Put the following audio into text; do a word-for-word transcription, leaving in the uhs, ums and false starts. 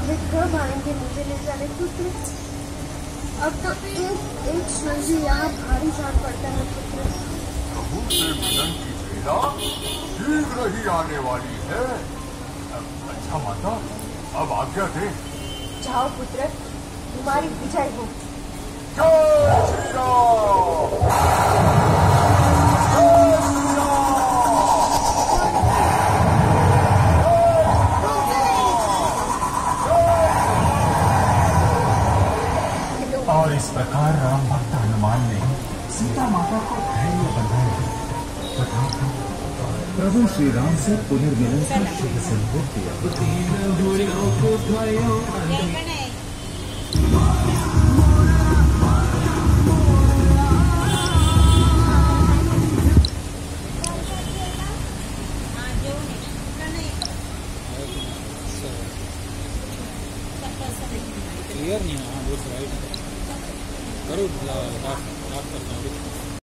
वे कब आएंगे मुझे ले जाने पुत्र? अब तो एक एक शर्जी यहाँ भारी जान पड़ता है पुत्र। प्रभु से मिलन की बेला शीघ्र ही आने वाली है। अच्छा माता, अब आज्ञा दे। जाओ पुत्र, तुम्हारी विजय हो। जय श्री राम। और इस प्रकार राम भक्त हनुमान ने सीता माता को धैर्य बंधाया तथा प्रभु श्री राम से पुनर्मिलन का शुभ संकेत दिया। क्लियर नहीं है। हाँ वो राइट करो, लास्ट करता हूँ।